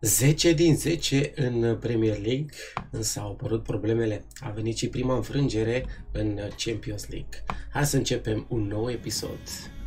10 din 10 în Premier League, însă au apărut problemele. A venit și prima înfrângere în Champions League. Hai să începem un nou episod.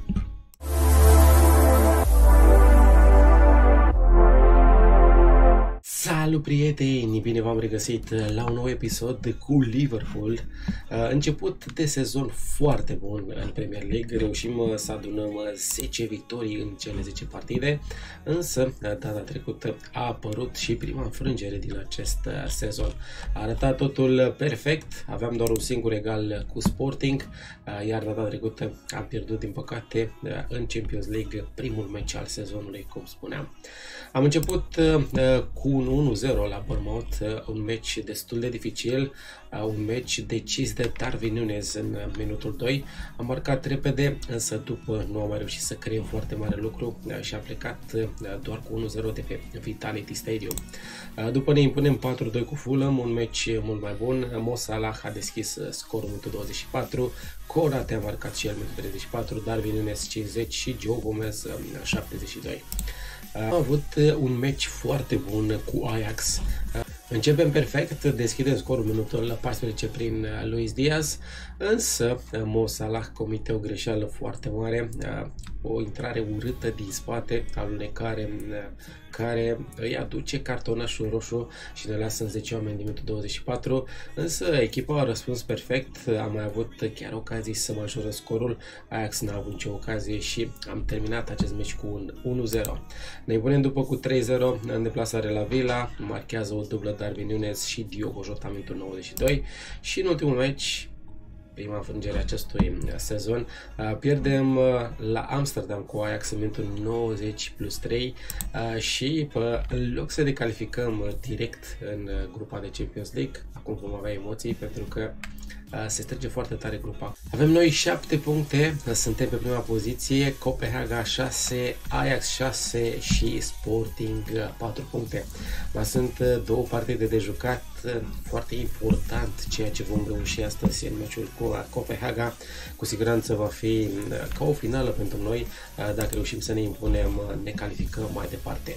Salut prieteni, bine v-am regăsit la un nou episod cu Liverpool. Început de sezon foarte bun în Premier League, reușim să adunăm 10 victorii în cele 10 partide, însă data trecută a apărut și prima înfrângere din acest sezon. A arătat totul perfect, aveam doar un singur egal cu Sporting, iar data trecută am pierdut din păcate în Champions League primul meci al sezonului, cum spuneam. Am început cu un 1-0 la Bournemouth, un meci destul de dificil, un meci decis de Darwin Núñez în minutul 2. Am marcat repede, însă după nu am mai reușit să creăm foarte mare lucru și am plecat doar cu 1-0 de pe Vitality Stadium. După ne impunem 4-2 cu Fulham, un meci mult mai bun. Mo Salah a deschis scorul în minutul 24, Konate a marcat și el în minutul 34, Darwin Núñez 50 și Joe Gomez 72. Am avut un meci foarte bun cu Ajax. Începem perfect, deschidem scorul minutul 14 prin Luis Diaz, însă Mo Salah comite o greșeală foarte mare, o intrare urâtă din spate, alunecare care îi aduce cartonașul roșu și ne lasă în 10 oameni din minutul 24, însă echipa a răspuns perfect, am mai avut chiar ocazii să majorăm scorul, Ajax n-a avut nicio ocazie și am terminat acest meci cu un 1-0. Ne impunem după cu 3-0 în deplasare la Villa, marchează o dublă Darwin Núñez și Diogo Jota minutul 92 și în ultimul meci, prima înfrângere acestui sezon, pierdem la Amsterdam cu Ajax în minutul 90+3 și în loc să ne calificăm direct în grupa de Champions League, acum vom avea emoții pentru că se strânge foarte tare grupa. Avem noi 7 puncte, suntem pe prima poziție, Copenhaga 6, Ajax 6 și Sporting 4 puncte. Mai sunt două partide de jucat, foarte important ceea ce vom reuși astăzi în meciul cu Copenhaga. Cu siguranță va fi ca o finală pentru noi, dacă reușim să ne impunem, ne calificăm mai departe.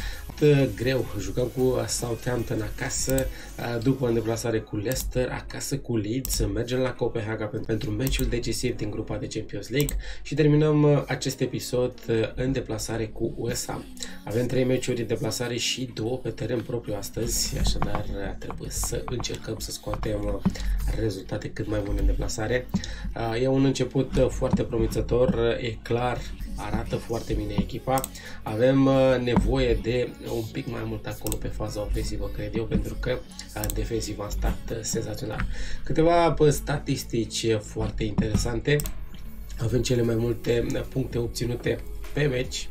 Greu, jucăm cu Southampton acasă, după în deplasare cu Leicester, acasă cu Leeds, mergem la Copenhaga pentru meciul decisiv din grupa de Champions League și terminăm acest episod în deplasare cu West Ham. Avem 3 meciuri de deplasare și 2 pe teren propriu astăzi, așadar trebuie să încercăm să scoatem rezultate cât mai bune în deplasare. E un început foarte promițător, e clar, arată foarte bine echipa. Avem nevoie de un pic mai mult acolo pe faza ofensivă, cred eu, pentru că defensiv a stat senzațional. Câteva statistici foarte interesante. Avem cele mai multe puncte obținute pe meci,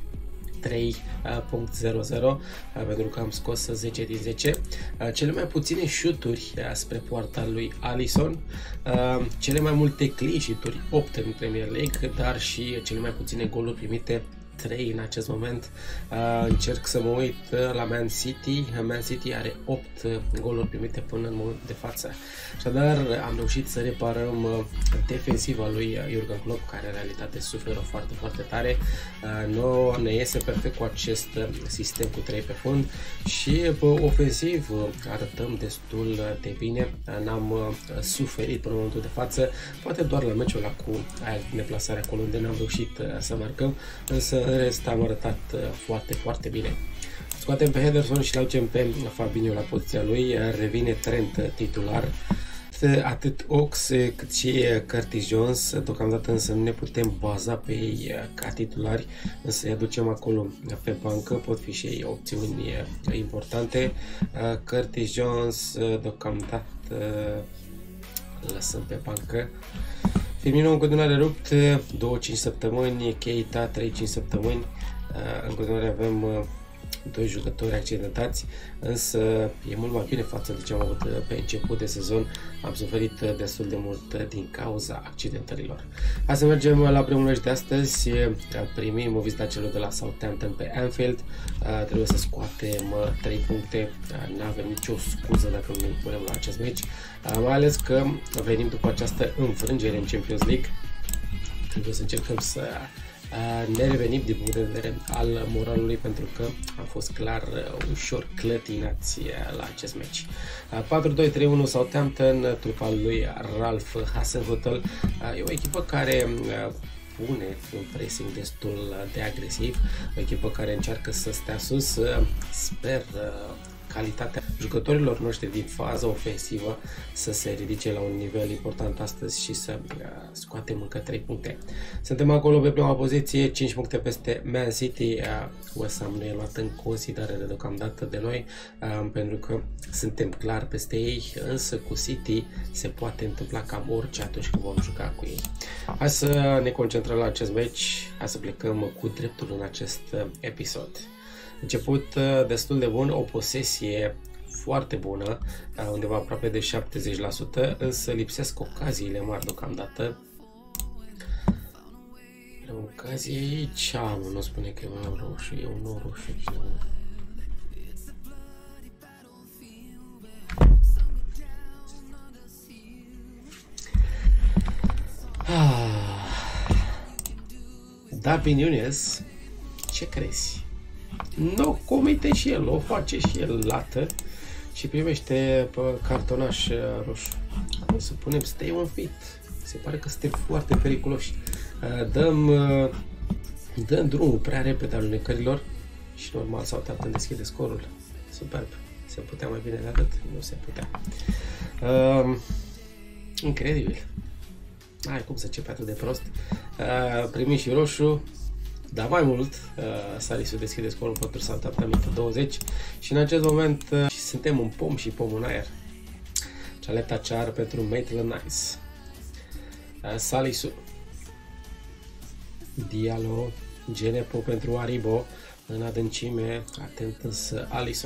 3.00, pentru că am scos 10 din 10. Cele mai puține șuturi spre poarta lui Alisson, cele mai multe clean sheet-uri, 8 în Premier League, dar și cele mai puține goluri primite, 3 în acest moment. Încerc să mă uit la Man City. Man City are 8 goluri primite până în momentul de față. Așadar, am reușit să reparăm defensiva lui Jurgen Klopp, care în realitate suferă foarte, foarte tare. Nu ne iese perfect cu acest sistem cu 3 pe fund și ofensiv arătăm destul de bine. N-am suferit până în momentul de față, poate doar la meciul ăla cu deplasarea acolo unde n-am reușit să marcăm, însă în rest am arătat foarte, foarte bine. Scoatem pe Henderson și l-aducem pe Fabinho la poziția lui, revine Trent titular. Atât Ox cât și Curtis Jones, deocamdată însă nu ne putem baza pe ei ca titulari, însă îi aducem acolo pe bancă, pot fi și ei opțiuni importante. Curtis Jones deocamdată lăsăm pe bancă. Firmino în continuare rupt, 2-5 săptămâni, Keita 3-5 săptămâni, în continuare avem 2 jucători accidentați, însă e mult mai bine față de ce am avut pe început de sezon. Am suferit destul de mult din cauza accidentărilor. Hai să mergem la primul meci de astăzi. Primim o vizită celor de la Southampton pe Anfield. Trebuie să scoatem 3 puncte. Nu avem nicio scuză dacă nu ne punem la acest meci, mai ales că venim după această înfrângere în Champions League. Trebuie să încercăm să Ne revenim din punct de vedere al moralului pentru că am fost clar ușor clătinați la acest meci. 4-2-3-1 Southampton, trupa lui Ralph Hasenhüttl. E o echipă care pune un pressing destul de agresiv, o echipă care încearcă să stea sus. Sper calitatea jucătorilor noștri din faza ofensivă să se ridice la un nivel important astăzi și să scoatem încă 3 puncte. Suntem acolo pe prima poziție, 5 puncte peste Man City. West Ham nu e luat în considerare deocamdată de noi, pentru că suntem clar peste ei, însă cu City se poate întâmpla cam orice atunci când vom juca cu ei. Hai să ne concentrăm la acest match, hai să plecăm cu dreptul în acest episod. Început destul de bun, o posesie foarte bună, undeva aproape de 70%, însă lipsesc ocaziile mari deocamdată. O ocazie aici, nu spune că e un nou roșu, e un nou roșu. Darwin Núñez, ce crezi? Nu comite și el, o face și el lată și primește cartonaș roșu. Acum să punem stay on fit. Se pare că suntem foarte periculoși. Dăm drumul prea repede alunecărilor și normal Southampton deschide scorul. Superb. Se putea mai bine de atât? Nu se putea. Incredibil. Ai cum să începe atât de prost. Primim și roșu. Dar mai mult, Salisu deschide scorul pentru Southampton 20 și în acest moment suntem în pom și pom în aer. Chaleta Char pentru Maitland-Niles. Salisu. Diallo. Genepo pentru Aribo. În adâncime, atent însă Alisson.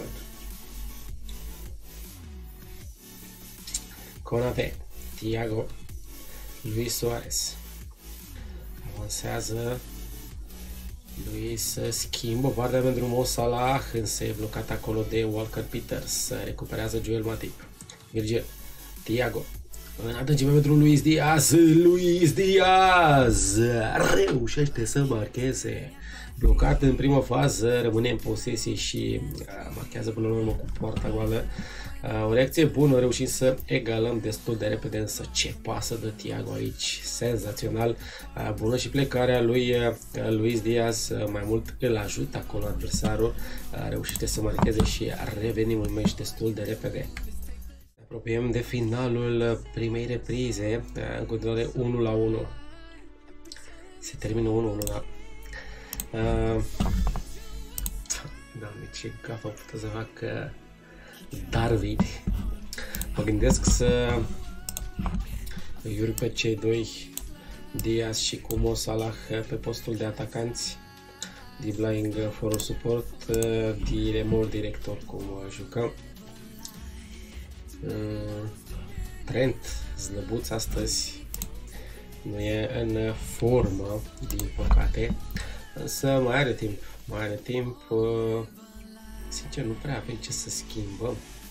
Konate. Thiago. Luis Suarez. Avansează. Luis schimbă partea pentru Mo Salah, însă e blocat acolo de Walker Peters. Recuperează Joel Matip. Virgil. Thiago. În adâncime pentru Luis Diaz. Luis Diaz reușește să marcheze. Blocat în prima fază, rămâne în posesie și marchează până la urmă cu poarta goală. O reacție bună, reușim să egalăm destul de repede, însă ce pasă de Thiago aici, senzațional. Bună și plecarea lui Luis Diaz, mai mult îl ajută acolo adversarul, reușește să marcheze și revenim în meci destul de repede. Ne apropiem de finalul primei reprize, în continuare 1-1. Se termină 1-1, da. Doamne, ce gafă putea să fac Darwin. Mă gândesc să îi urc pe cei doi, Diaz și cu Mo Salah pe postul de atacanți. Dribbling for support, dire more director cum jucăm. Trent, slăbuț astăzi, nu e în formă, din păcate, însă mai are timp, sincer nu prea avem ce să schimbăm.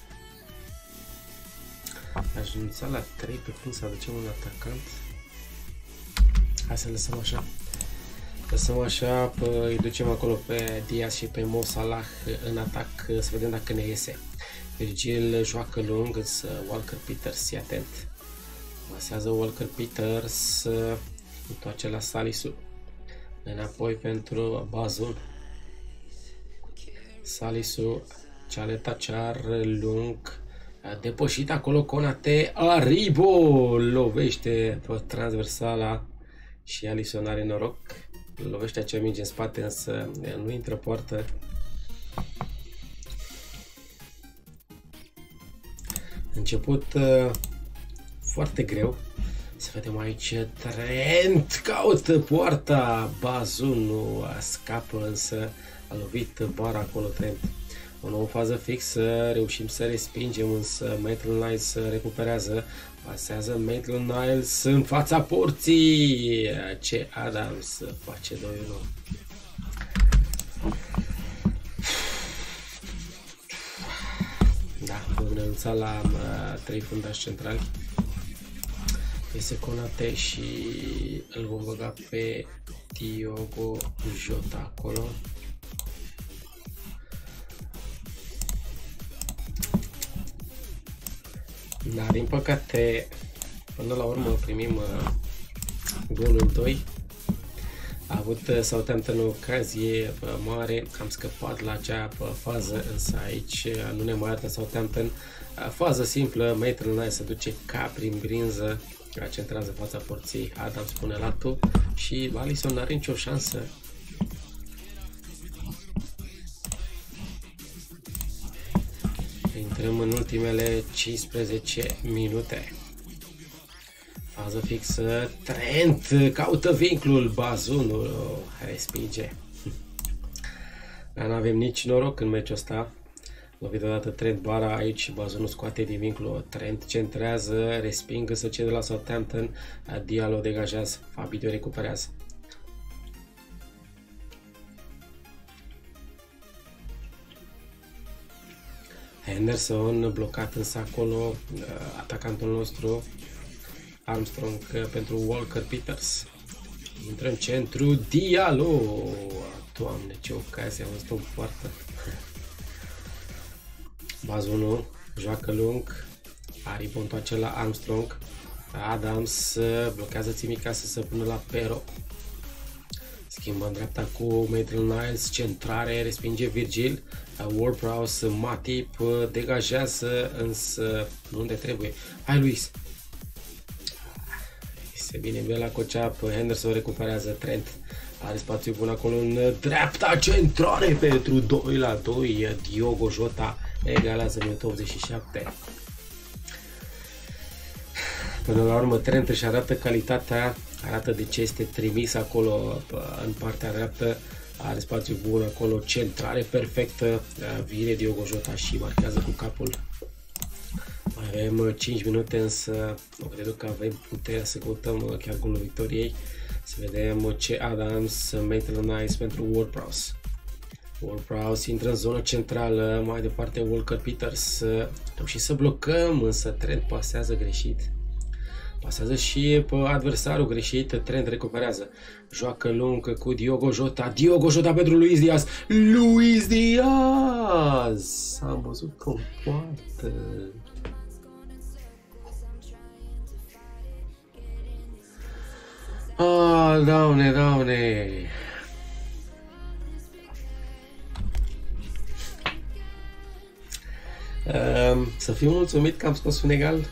Aș renunța la 3 pe când să aducem un atacant. Hai să lăsăm așa. Lăsăm așa, îi ducem acolo pe Diaz și pe Mo Salah în atac, să vedem dacă ne iese. Virgil joacă lung, însă Walker Peters e atent. Masează Walker Peters, întoarce la Salisu. Înapoi pentru Bazul. Salisu, Chaleta Char, lung, depășit acolo Konate, Aribo lovește pe transversala și Alisson are noroc, lovește acea minge în spate, însă nu intră poartă. Început foarte greu. Să vedem aici, Trent caută poarta, Bazul nu scapă, însă a lovit bara acolo Trent. O nouă fază fixă, reușim să respingem, însă Maitland-Niles recuperează, pasează Maitland-Niles în fața porții, ce Adams face 2-1. Da, vom renunța la 3 fundași centrali. Este Konate și îl vom băga pe Diogo Jota acolo. Dar din păcate, până la urmă primim golul 2. A avut Southampton o ocazie mare, am scăpat la acea fază, însă aici nu ne mai arată Southampton. Fază simplă, Maitland-Niles se duce ca prin brinză, centrează fața porții, Adams pune latul și Alisson n-are nicio șansă. Intrăm în ultimele 15 minute. Fază fixă, Trent caută vinclul, bazunul respinge. Dar n-avem nici noroc în meciul ăsta. Lovit odată Trent bara aici și bazunul scoate din vincul. Trent centrează, respingă să cede la Southampton. Diallo degajează, Fabinho recuperează. Henderson blocat însă acolo, atacantul nostru Armstrong pentru Walker Peters. Intră în centru, Diallo. Doamne, ce ocazie, am văzut în poartă. Bazunul joacă lung, Aribo întoarce la Armstrong. Adams blochează Tsimikas să pună la Pero. Schimbă în dreapta cu Maitland-Niles, centrare, respinge Virgil. Ward-Prowse, Matip degajează, însă nu unde trebuie. Hai, Luis! Se vine bine la Cocea, Henderson recuperează, Trent are spațiu bun acolo în dreapta, centrare pentru 2-2, Diogo Jota egalează minutul 87. Până la urmă Trent își arată calitatea, arată de ce este trimis acolo în partea dreaptă, are spațiu bun acolo, centrare perfectă, vine Diogo Jota și marchează cu capul. Mai avem 5 minute, însă nu cred că avem puterea să căutăm chiar golul victoriei. Să vedem ce Adams, Maitland-Niles pentru Ward-Prowse. Ward-Prowse intră în zonă centrală, mai departe Walker Peters. Reușit să blocăm, însă Trent pasează greșit. Pasează și pe adversarul greșit, Trent recuperează. Joacă lung cu Diogo Jota. Diogo Jota pentru Luis Diaz. Luis Diaz! Am văzut cum poartă. Ah, Doamne, Doamne! Să fiu mulțumit că am scos un egal?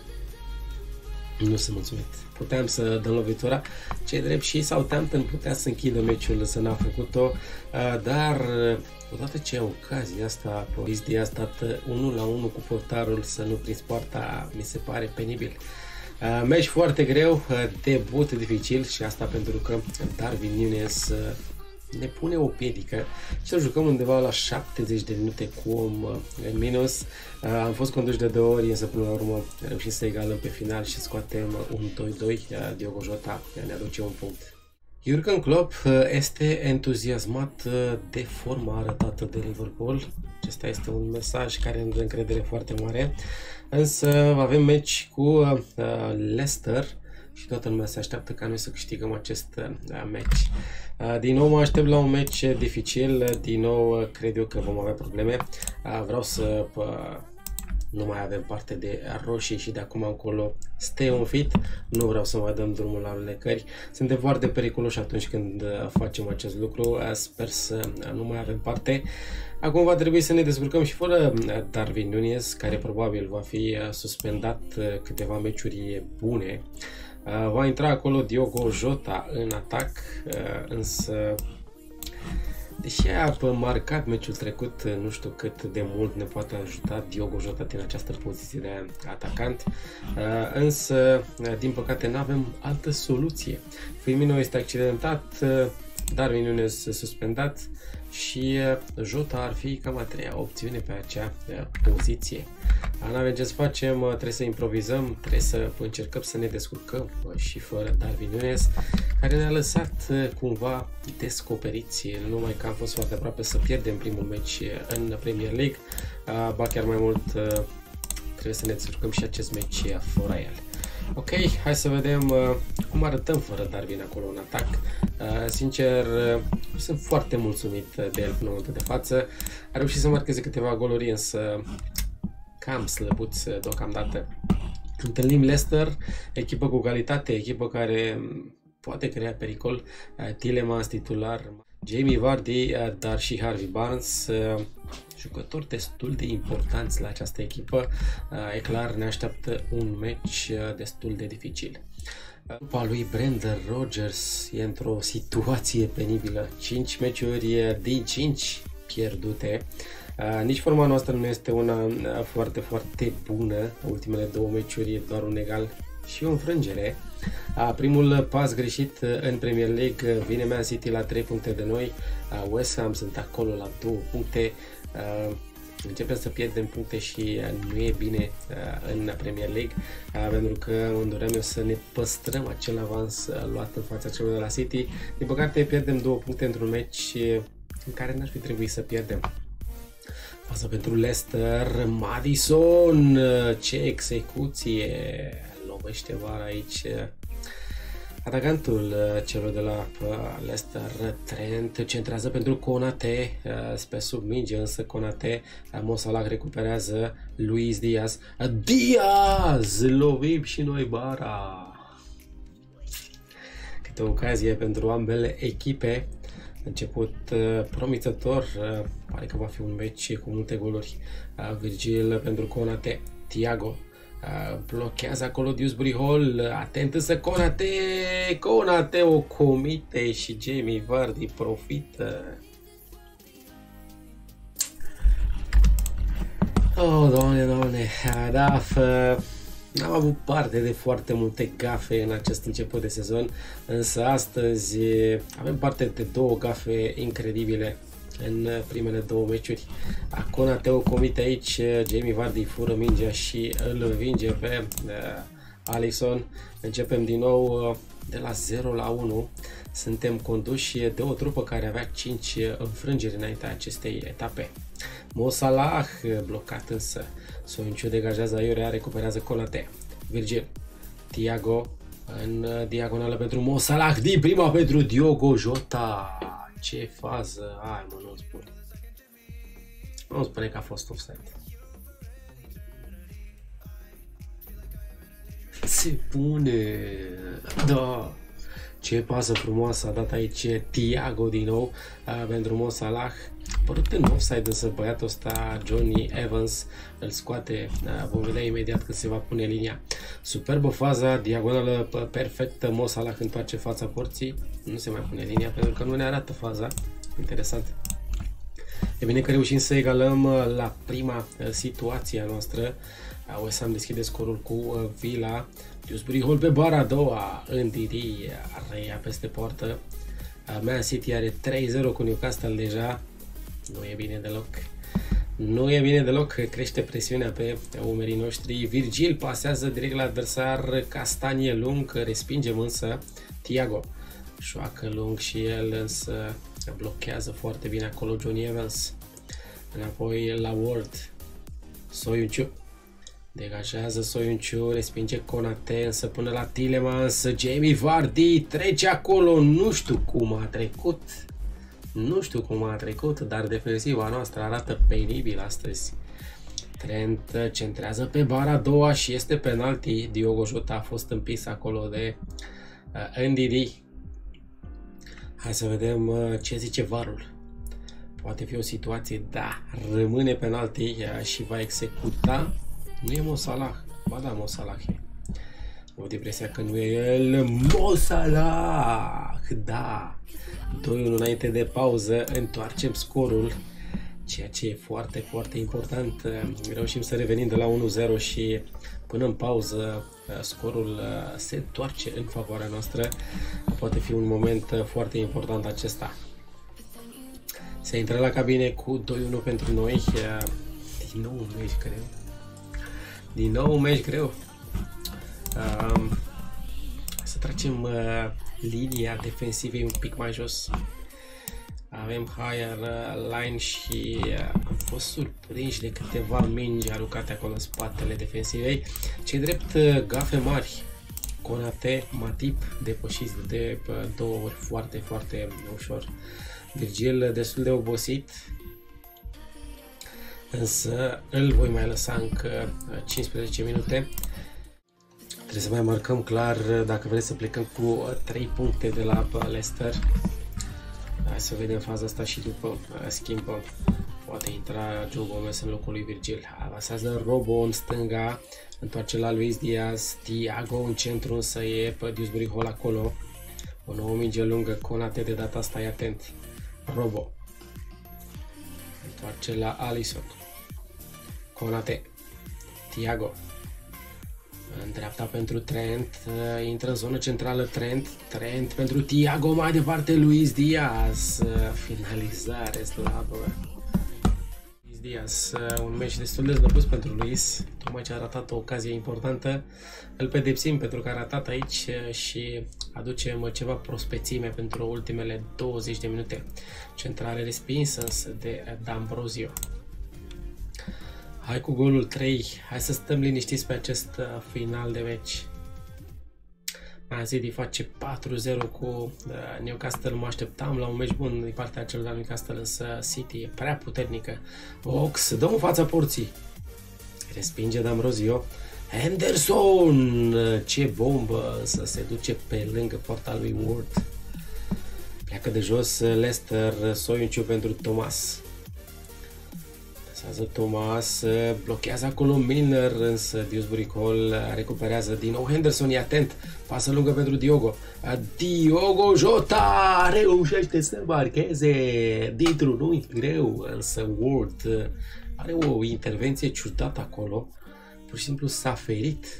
Nu sunt mulțumit. Puteam să dăm lovitura. Ce drept și Southampton putea să închidă meciul, să n-a făcut-o, dar odată ce ocazia asta, Luis Diaz dat 1-1 cu portarul să nu prins poarta, mi se pare penibil. Meci foarte greu, debut dificil și asta pentru că Darwin Núñez ne pune o piedică și să jucăm undeva la 70 de minute cu în minus. Am fost conduși de 2 ori, însă până la urmă reușim să egalăm pe final și scoatem un 2-2. Diogo Jota ne aduce un punct. Jurgen Klopp este entuziasmat de forma arătată de Liverpool. Acesta este un mesaj care îmi dă încredere foarte mare. Însă avem meci cu Leicester și toată lumea se așteaptă ca noi să câștigăm acest meci. Din nou mă aștept la un meci dificil, din nou cred eu că vom avea probleme. Vreau să nu mai avem parte de roșii și de acum încolo stay on fit, nu vreau să mai dăm drumul la alunecări. Suntem foarte periculoși atunci când facem acest lucru, sper să nu mai avem parte. Acum va trebui să ne descurcăm și fără Darwin Núñez, care probabil va fi suspendat câteva meciuri bune. Va intra acolo Diogo Jota în atac, însă deși a marcat meciul trecut, nu știu cât de mult ne poate ajuta Diogo Jota din această poziție de atacant, însă din păcate nu avem altă soluție. Firmino este accidentat, Darwin Núñez suspendat și Jota ar fi cam a treia opțiune pe acea poziție. Nu avem ce să facem, trebuie să improvizăm, trebuie să încercăm să ne descurcăm și fără Darwin Núñez, care ne-a lăsat cumva descoperiți, numai că am fost foarte aproape să pierdem primul meci în Premier League, ba chiar mai mult trebuie să ne descurcăm și acest meci fără el. Ok, hai să vedem cum arătăm fără Darwin acolo în atac. Sincer, sunt foarte mulțumit de el până în momentul de față. A reușit să marcheze câteva goluri, însă cam slăbuți deocamdată. Întâlnim Leicester, echipă cu calitate, echipă care poate crea pericol. Tielemans titular, Jamie Vardy, dar și Harvey Barnes, jucători destul de importanți la această echipă. E clar, ne așteaptă un meci destul de dificil. Grupa lui Brendan Rodgers e într-o situație penibilă. 5 meciuri din 5 pierdute. Nici forma noastră nu este una foarte, foarte bună. Ultimele 2 meciuri e doar un egal și o înfrângere. Primul pas greșit în Premier League vine Man City la 3 puncte de noi. West Ham sunt acolo la 2 puncte. Începem să pierdem puncte și nu e bine în Premier League, pentru că îmi doream eu să ne păstrăm acel avans luat în fața celor de la City. Din păcate pierdem 2 puncte într-un meci în care n-ar fi trebuit să pierdem. Fază pentru Leicester, Maddison, ce execuție, lovește vara aici atacantul celor de la Leicester. Trent centrează pentru Konate, pe sub minge, însă Konate, Mo Salah recuperează, Luis Diaz, lovim și noi bara. Câte o ocazie pentru ambele echipe. Început promițător, pare că va fi un meci cu multe goluri. Virgil pentru Konate, Thiago blochează acolo Dewsbury Hall, atent însă Konate o comite și Jamie Vardy profită. Oh, doamne, da, n-am avut parte de foarte multe gafe în acest început de sezon, însă astăzi avem parte de 2 gafe incredibile în primele 2 meciuri. Konate o comite aici, Jamie Vardy fură mingea și îl învinge pe Alisson. Începem din nou de la 0-1. Suntem conduși de o trupă care avea 5 înfrângeri înaintea acestei etape. Mo Salah blocat, însă Soyuncu degajează aiurea, recuperează Konate. Virgil, Thiago în diagonală pentru Mo Salah, din prima pentru Diogo Jota. Ce fază! Hai mă, nu-mi spune. Nu spune că a fost offside. Se pune! Da! Ce pasă frumoasă a dat aici Thiago din nou pentru Mo Salah. Părut în offside, însă băiatul ăsta, Johnny Evans, îl scoate. Vom vedea imediat când se va pune linia. Superbă faza, diagonală perfectă, Mo Salah întoarce fața porții. Nu se mai pune linia pentru că nu ne arată faza. Interesant. E bine că reușim să egalăm la prima situație a noastră. West Ham deschide scorul cu Villa. Dewsbury Hall pe bara a doua. Ndidi reia peste poartă. Man City are 3-0 cu Newcastle deja. Nu e bine deloc. Nu e bine deloc. Crește presiunea pe umerii noștri. Virgil pasează direct la adversar. Castanie lung. Respingem însă Thiago. Șoacă lung și el, însă blochează foarte bine acolo Johnny Evans. Înapoi la Ward. Soyuncu. Degajează Soyuncu, respinge Konate, însă până la Tielemans, Jamie Vardy trece acolo, nu știu cum a trecut. Nu știu cum a trecut, dar defensiva noastră arată penibil astăzi. Trent centrează pe bara a doua și este penalti. Diogo Jota a fost împins acolo de Ndidi. Hai să vedem ce zice VAR-ul. Poate fi o situație, da, rămâne penalti și va executa. Nu e Mo Salah. Ba da, Mo Salah e. Am impresia că nu e el. Mo Salah! Da! 2-1 înainte de pauză. Întoarcem scorul. Ceea ce e foarte, foarte important. Reușim să revenim de la 1-0 și până în pauză scorul se întoarce în favoarea noastră. Poate fi un moment foarte important acesta. Se intră la cabine cu 2-1 pentru noi. Din nou un meci greu. Din nou un meci greu. Să tragem linia defensivei un pic mai jos. Avem higher line și am fost surprinși de câteva mingi aruncate acolo în spatele defensivei. Cei drept gafe mari Konate, Matip depășiți de 2 ori foarte, foarte ușor. Virgil destul de obosit, însă îl voi mai lăsa încă 15 minute. Trebuie să mai marcăm clar dacă vreți să plecăm cu 3 puncte de la Leicester. Hai să vedem faza asta și după schimbăm. Poate intra Joe Gomez în locul lui Virgil. Avasează Robo în stânga, întoarce la Luis Diaz, Thiago în centru, însă e pe Dewsbury Hall acolo. O nouă minge lungă, Konate de data asta, e atent. Robo întoarce la Alisson. Konate, Thiago în dreapta pentru Trent, intră în zonă centrală Trent pentru Thiago, mai departe Luis Diaz, finalizare slabă. Luis Diaz, un meci destul de slăbus pentru Luis, tocmai ce a ratat o ocazie importantă, îl pedepsim pentru că a ratat aici și aducem ceva prospețime pentru ultimele 20 de minute. Centrare respinsă însă de D'Ambrosio. Hai cu golul 3, hai să stăm liniștiți pe acest final de meci. Man City face 4-0 cu Newcastle, mă așteptam la un meci bun din partea celor de la Newcastle, însă City e prea puternică. Ox, dă în fața porții. Respinge D'Ambrosio. Henderson, ce bombă, însă se duce pe lângă poarta lui Ward. Pleacă de jos Leicester, Soyuncu pentru Thomas. Thomas, blochează acolo Milner, însă Dewsbury Hall recuperează din nou Henderson, e atent, pasă lungă pentru Diogo. Diogo Jota reușește să marcheze dintr-un unghi greu, însă Ward are o intervenție ciudată acolo, pur și simplu s-a ferit.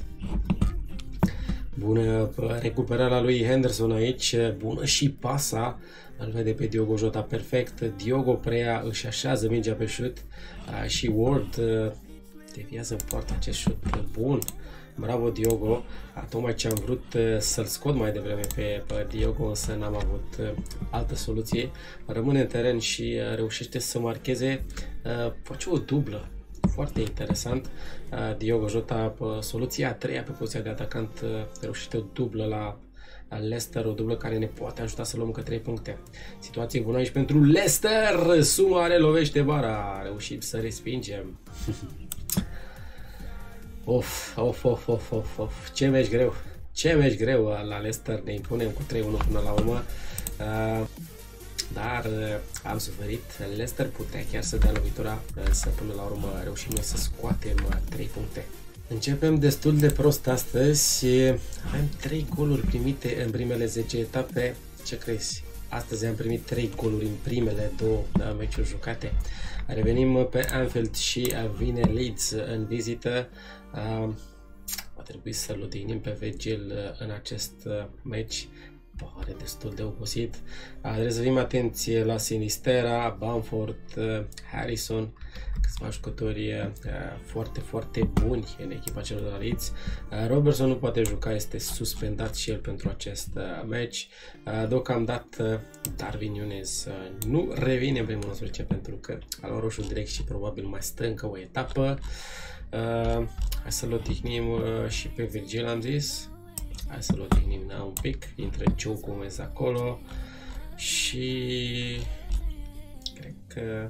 Bună recuperarea lui Henderson aici, bună și pasa, îl vede pe Diogo Jota perfect, Diogo preia, își așează mingea pe șut și Ward deviază în poartă acest șut bun. Bravo Diogo, tocmai ce am vrut să-l scot mai devreme pe Diogo, însă n-am avut altă soluție, rămâne în teren și reușește să marcheze, face o dublă. Foarte interesant, Diogo Jota, soluția a treia pe poziția de atacant, reușește o dublă la Leicester, o dublă care ne poate ajuta să luăm încă 3 puncte. Situație bună aici pentru Leicester, Sumare lovește bara, a reușit să respingem. Of, ce meci greu, ce meci greu la Leicester, ne impunem cu 3-1 până la urmă. Dar am suferit, Leicester putea chiar să dea lovitura, însă până la urmă reușim noi să scoatem 3 puncte. Începem destul de prost astăzi, avem 3 goluri primite în primele 10 etape, ce crezi? Astăzi am primit 3 goluri în primele 2 meciuri jucate. Revenim pe Anfield și vine Leeds în vizită. Va trebui să-l odihnim pe Virgil în acest meci. Pare destul de obosit. Trebuie să fim atenți la Sinistera, Bamford, Harrison, câțiva jucători foarte, foarte buni în echipa celor de la Leeds. Robertson nu poate juca, este suspendat și el pentru acest meci. Deocamdată Darwin Núñez nu revine în primul 11 pentru că a luat roșu direct și probabil mai stă încă o etapă. Hai să-l odihnim și pe Virgil, am zis. Hai să-l odihnim un pic, intră Joe Gomez acolo și cred că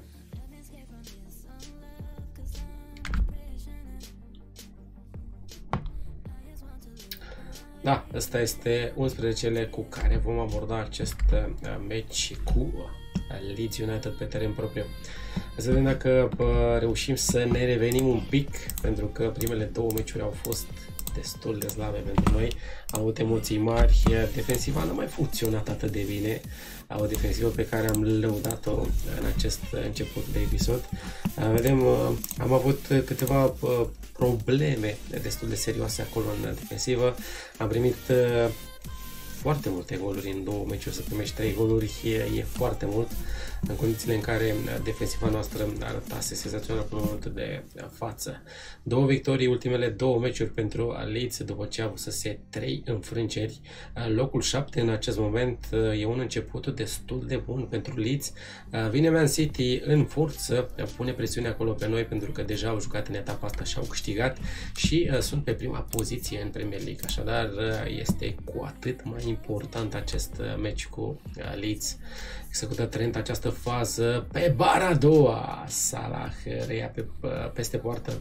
da, ăsta este 11-le cu care vom aborda acest meci cu Leeds United pe teren propriu. Să vedem dacă reușim să ne revenim un pic, pentru că primele 2 meciuri au fost destul de slabe pentru noi, am avut emoții mari, defensiva nu mai funcționat atât de bine, o defensivă pe care am lăudat-o în acest început de episod. Vedem, am avut câteva probleme destul de serioase acolo în defensivă, am primit foarte multe goluri în 2 meciuri, să primești 3 goluri e foarte mult, în condițiile în care defensiva noastră arătase senzațional până în momentul de față. 2 victorii, ultimele 2 meciuri pentru Leeds, după ce a avut să se 3 înfrângeri. Locul 7 în acest moment e un început destul de bun pentru Leeds. Vine Man City în forță, pune presiune acolo pe noi pentru că deja au jucat în etapa asta și au câștigat și sunt pe prima poziție în Premier League. Așadar, este cu atât mai important acest meci cu Leeds. Execută Trent această fază pe bara a doua. Salah reia peste poartă.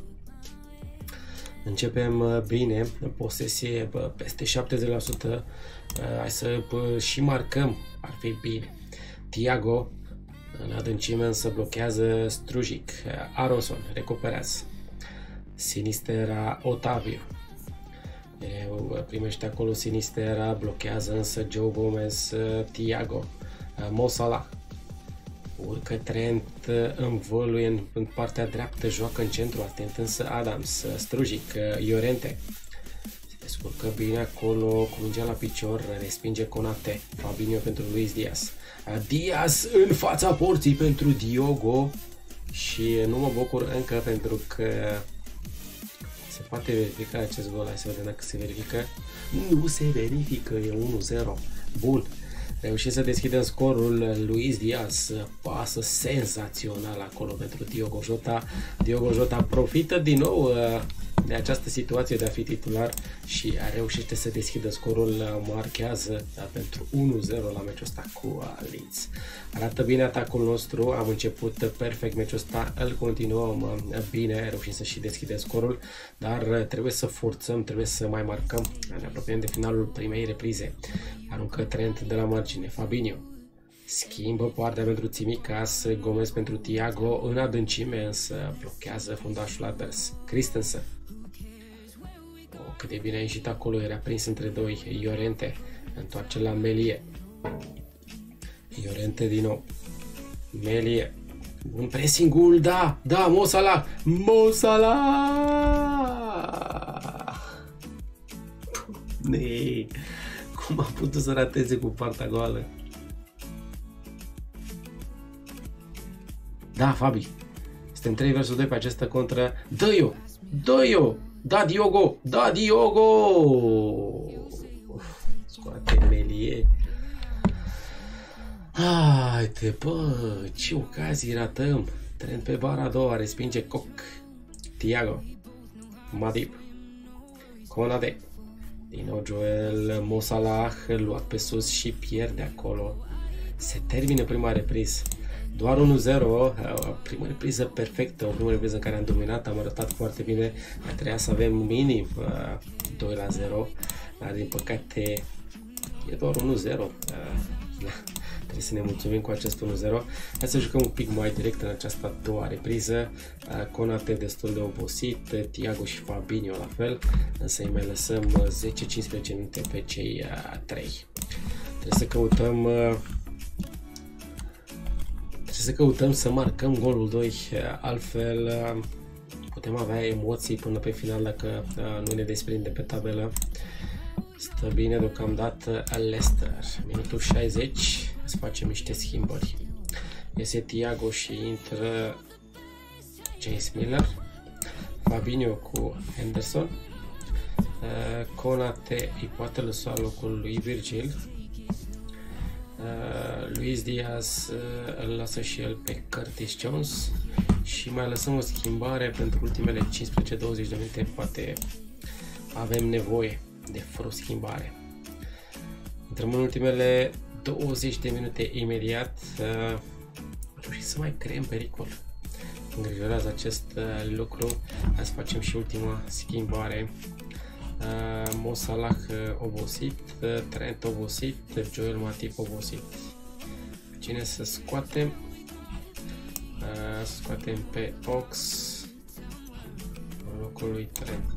Începem bine, posesie peste 70%. Hai să și marcăm, ar fi bine. Thiago în adâncime însă blochează Strujic. Aronson recuperează. Sinistera Otavio. Primește acolo Sinistera, blochează însă Joe Gomez. Thiago. Mo Salah. Urcă Trent, învăluie în partea dreaptă, joacă în centru, atent însă Adams. Strujic, Llorente. Se descurcă bine acolo, cu mingea la picior, respinge Konate. Fabinho pentru Luis Diaz. Diaz în fața porții pentru Diogo și nu mă bucur încă pentru că se poate verifica acest gol. Hai să vedem dacă se verifică. Nu se verifică, e 1-0. Bun. Reușim să deschidem scorul. Luis Diaz, pasă senzațional acolo pentru Diogo Jota. Diogo Jota profită din nou de această situație de a fi titular și reușește să deschidă scorul, marchează pentru 1-0 la meciul ăsta cu Leeds. Arată bine atacul nostru, am început perfect meciul ăsta, îl continuăm bine, reușim să și deschidem scorul, dar trebuie să forțăm, trebuie să mai marcăm. Ne apropiem de finalul primei reprize. Aruncă Trent de la margine, Fabinho. Schimbă partea pentru Tsimikas, Gomez pentru Thiago, în adâncime însă blochează fundașul advers. Christensen. Cât de bine a ieșit acolo, era prins între doi. Llorente întoarce la Melie. Llorente din nou. Melie. Bun pressing-ul, da, Mo Salah. Mo Salah! Nee. Cum a putut să rateze cu partea goală? Da, Fabi. Suntem 3 vs 2 pe această contră. Dă-i-o! Da, Diogo! Scoate Melie. Haide, bă, ce ocazii ratăm. Trent pe bara a doua, respinge Koch. Thiago. Matip. Konate. Din nou Joel. Mo Salah, luat pe sus și pierde acolo. Se termină prima repriză. Doar 1-0, prima repriză perfectă, o primă repriză în care am dominat, am arătat foarte bine, trebuia să avem minim 2-0, dar din păcate e doar 1-0, trebuie să ne mulțumim cu acest 1-0. Hai să jucăm un pic mai direct în această a doua repriză. Konate destul de obosit, Thiago și Fabinho la fel, însă îi mai lăsăm 10-15 minute pe cei 3. Trebuie să căutăm să marcăm golul 2, altfel putem avea emoții până pe final dacă nu ne desprinde pe tabelă. Stă bine deocamdată Leicester. Minutul 60, să facem niște schimbări. Iese Thiago și intră James Miller. Fabinho cu Henderson. Konate îi poate lăsa locul lui Virgil. Luis Diaz îl lasă și el pe Curtis Jones și mai lăsăm o schimbare pentru ultimele 15-20 de minute, poate avem nevoie de vreo schimbare. Intrăm în ultimele 20 de minute imediat, reușim să mai creăm pericol. Îngrijorează acest lucru, hai să facem și ultima schimbare. Mo Salah obosit, Trent obosit, Joel Matip obosit. Cine să scoatem? Scoatem pe Ox în locul lui Trent.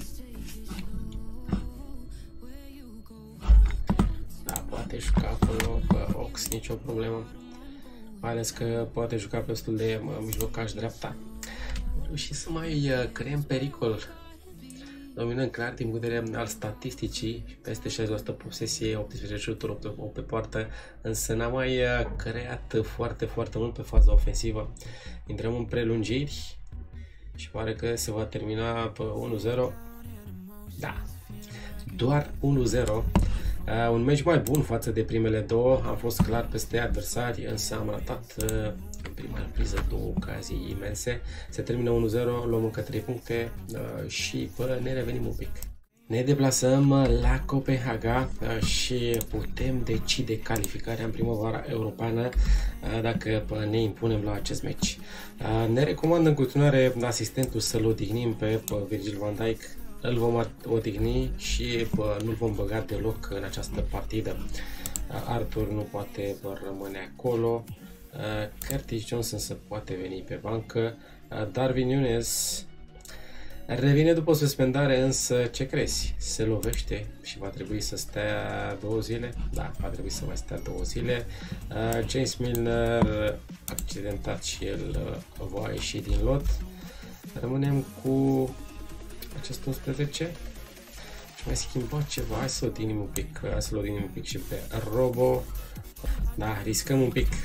Da, poate juca acolo pe Ox, nicio problemă. Mai ales că poate juca pe destul de mijlocaș dreapta. Și să mai creăm pericol. dominăm clar din punct de vedere al statisticii, peste 60% posesie, 18 șuturi, 8 pe poartă, însă n-am mai creat foarte mult pe faza ofensivă. Intrăm în prelungiri și pare că se va termina pe 1-0. Da, doar 1-0. Un meci mai bun față de primele două, am fost clar peste adversari, însă am ratat în prima repriză două ocazii imense. Se termină 1-0, luăm încă 3 puncte și ne revenim un pic. Ne deplasăm la Copenhaga și putem decide calificarea în primăvara europeană dacă ne impunem la acest meci. Ne recomand în continuare asistentul să-l odihnim pe Virgil van Dijk. Îl vom odihni și nu-l vom băga deloc în această partidă. Arthur nu poate rămâne acolo. Curtis Jones însă poate veni pe bancă. Darwin Núñez revine după suspendare, însă ce crezi? Se lovește și va trebui să stea 2 zile? Da, va trebui să mai stea 2 zile. James Milner accidentat și el va ieși din lot. Rămânem cu acest 11 și mai schimba ceva. Hai să-l odihnim un pic, și pe Robo. Da, riscăm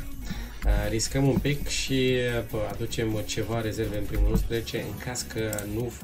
un pic și aducem ceva rezerve în primul 11 în caz că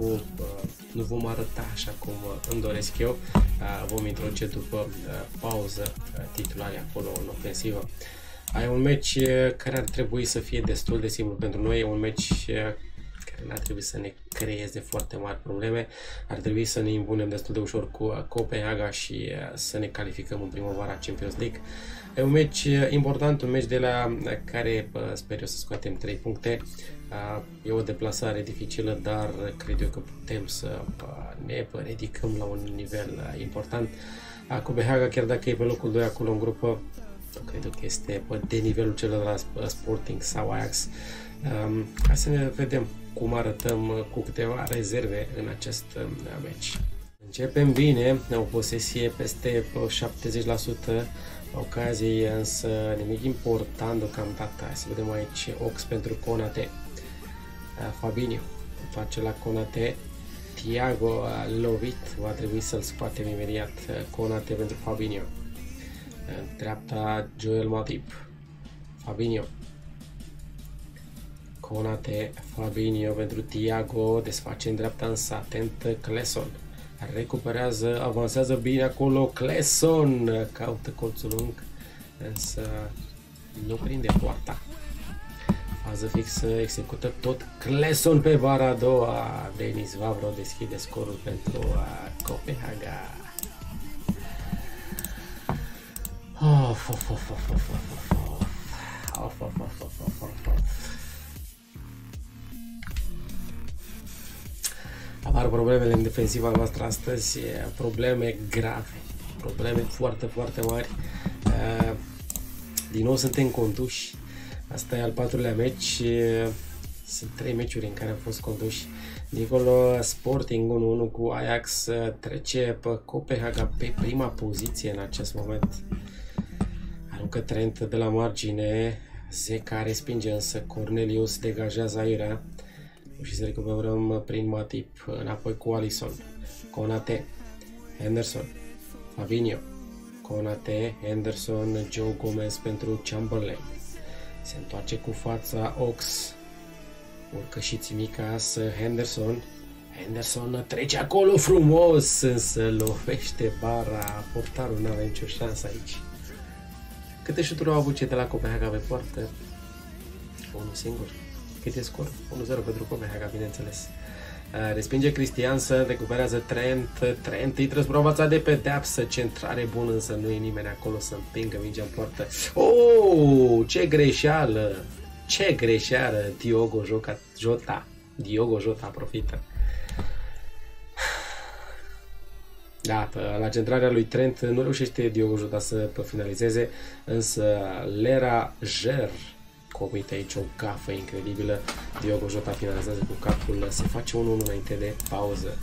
nu vom arăta așa cum îmi doresc eu. Vom introduce după pauză titularii acolo în ofensivă. Ai un meci care ar trebui să fie destul de simplu pentru noi, un meci care n-ar trebui să ne creeze foarte mari probleme, ar trebui să ne impunem destul de ușor cu Copenhaga și să ne calificăm în primăvara Champions League. E un meci important, un meci de la care sper eu să scoatem 3 puncte. E o deplasare dificilă, dar cred eu că putem să ne ridicăm la un nivel important. Copenhaga, chiar dacă e pe locul 2 acolo în grupă, cred că este de nivelul celor la Sporting sau Ajax. Hai să ne vedem cum arătăm cu câteva rezerve în acest meci. Începem bine, o posesie peste 70%, ocazii însă nimic important deocamdată. Hai să vedem aici Ox pentru Konate. Fabinho face la Konate. Thiago lovit, va trebui să-l scoatem imediat. Konate pentru Fabinho. În dreapta Joel Matip. Fabinho. Konate, Fabinho pentru Thiago, desface în dreapta însă atent Clesson. Recuperează, avansează bine acolo Clesson, caută colțul lung, însă nu prinde poarta. Fază fixă, execută tot Clesson pe bara a doua. Denis Vavro deschide scorul pentru Copenhaga. Apar problemele în defensiva noastră astăzi, probleme grave, probleme foarte mari. Din nou suntem conduși, asta e al 4-lea meci, sunt 3 meciuri în care am fost conduși. Dincolo Sporting 1-1 cu Ajax trece pe Copenhaga pe prima poziție în acest moment. Aruncă Trent de la margine, Zeca respinge însă Cornelius, degajează aiurea. Și să recuperăm prin Matip, înapoi cu Alisson, Konate, Henderson, Fabinho, Konate, Henderson, Joe Gomez pentru Chamberlain. Se întoarce cu fața Ox, urcă și Tsimikas, Henderson trece acolo frumos, însă lovește bara, portarul n-avea nicio șansă aici. Câte șuturi au avut cei de la Copenhaga pe poartă? Unul singur. Cât e scor? 1-0 pentru Copenhaga, bineînțeles. Respinge Christiansen, recuperează Trent îi trăsprovața de pedeapsă, centrare bună, însă nu e nimeni acolo să împingă mingea în poartă. Oh, ce greșeală! Ce greșeală! Diogo Jota profită. Da, la centrarea lui Trent nu reușește Diogo Jota să finalizeze, însă Lera Jer comite aici o gafă incredibilă. Diogo Jota finalizează cu capul, se face 1-1 înainte de pauză.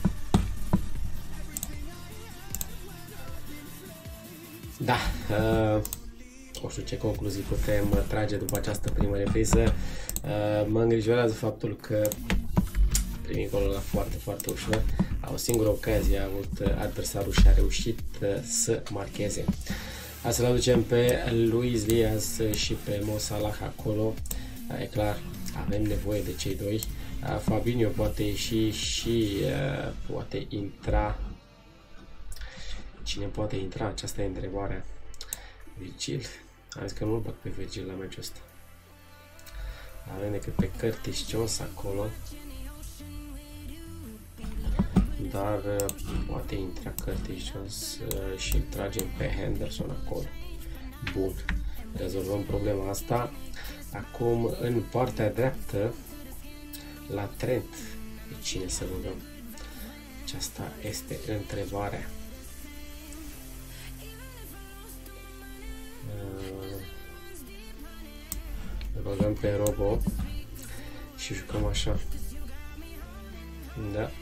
Da, nu știu ce concluzii putem trage după această primă repriză. Mă îngrijorează faptul că primi golul ăla foarte, foarte ușor. O singură ocazie a avut adversarul și a reușit să marcheze. Astfel aducem pe Luis Diaz și pe Mo Salah acolo. E clar, avem nevoie de cei doi. Fabinho poate ieși și poate intra. Cine poate intra? Aceasta e întrebarea. Virgil. Am zis că nu-l bag pe Virgil la meciul ăsta. Avem decât pe Curtis Jones acolo. Dar poate intra Curtis Jones și îl tragem pe Henderson acolo. Bun. Rezolvăm problema asta. Acum în partea dreaptă la Trent. Pe cine să băgăm? Aceasta este întrebarea. Băgăm pe Robo și jucăm așa. Da.